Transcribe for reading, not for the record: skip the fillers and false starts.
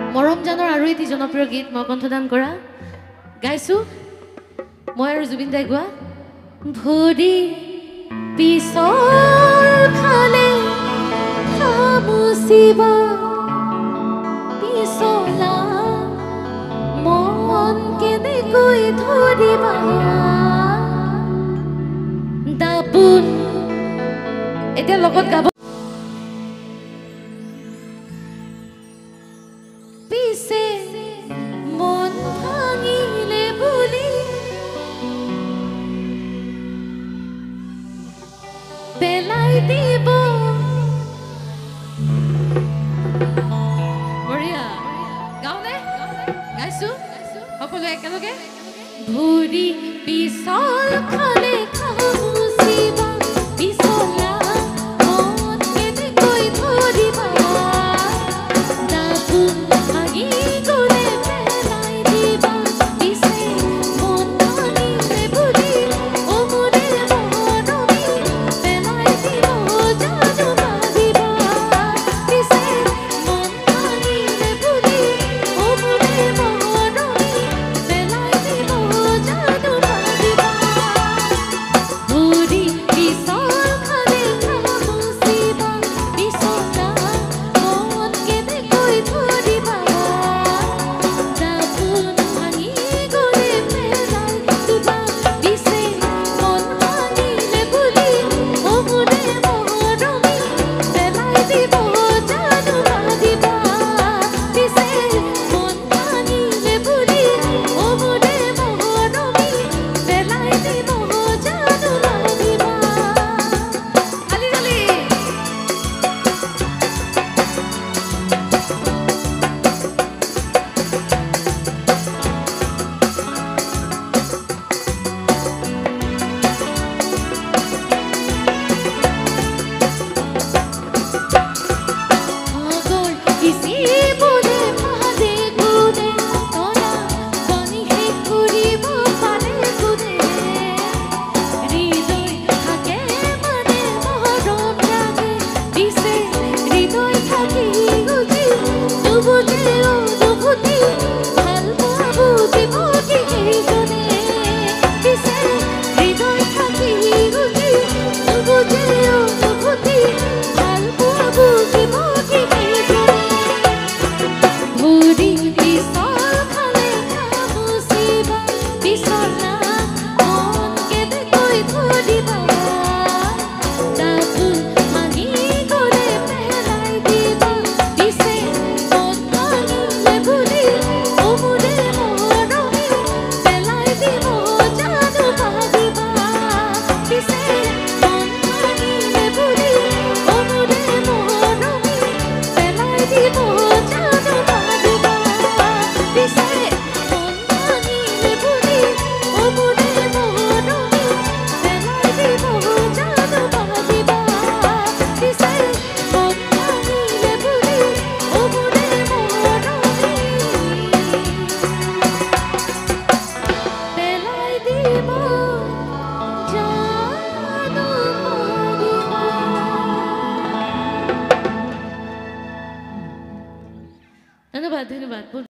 মৰমজানৰ আৰু এটি জনপ্ৰিয় গীত মই কণ্ঠদান কৰা গাইছো মই আৰু জুবিন দাই গোৱা ভৰি পিছল খালে খামুচিবা পিছলা মন কেনেকৈ ধৰিবা দাবুন এতিয়া লগত গাব পিছে মন ভাঙিলে বুলি পেলাই দিব বঢ়িয়া গাওঁনে গাইছো সকলো একেলগে ভৰি পিছল খালে খামুচিবা পিছলা মন কেনেকৈ ধৰিবা দাবুন ভাঙি গ'লে পেলাই দিবা পিছে মন ভাঙিলে বুলি অমৰে মৰমী পেলাই দিব জানো ভাবিবা পিছে মন ভাঙিলে বুলি অমৰে মৰমী পেলাই দিব জানো ভাবিবা ভৰি পিছল খালে খামুচিবা পিছলা মন কেনেকৈ ধৰিবা দাবুন ভাঙি গ'লে পেলাই দিবা পিছে মন ভাঙিলে বুলি অমৰে মৰমী পেলাই দিব জানো ভাবিবা পিছে মন ভাঙিলে বুলি অমৰে মৰমী পেলাই দিব জানো ভাবিবা খালি খালি আগৰ কিছি বোলে পাদে গুদে তৰা পানী শেষ কৰিব পাৰে গুদে হৃদয় থাকে মানে মৰম লাগে পিছে হৃদয় থাকি গুজি নুবুজে অনুভূতি ভাল পোৱা বুজিব কি সেইজনে পিছে হৃদয় থাকি গুজি নুবুজে অনুভূতি ভাল পোৱা বুজিব কি সেইজনে ভৰি পিছল খালে খামুচিবা পিছলা মন কেনেকৈ ধৰিবা দাবুন ভাঙি গ'লে পেলাই দিবা পিছে মন ভাঙিলে বুলি অমৰে মৰমী পেলাই দিব জানো ভাবিবা পিছে মন ভাঙিলে বুলি অমৰে মৰমী পেলাই দিব জানো ভাবিবা পিছে মন ভাঙিলে বুলি অমৰে মৰমী পেলাই দিব জানো ভাবিবা পিছে মন ভাঙিলে বুলি অমৰে মৰমী পেলাই দিব জানো ভাবিবা ধন্যবাদ ধন্যবাদ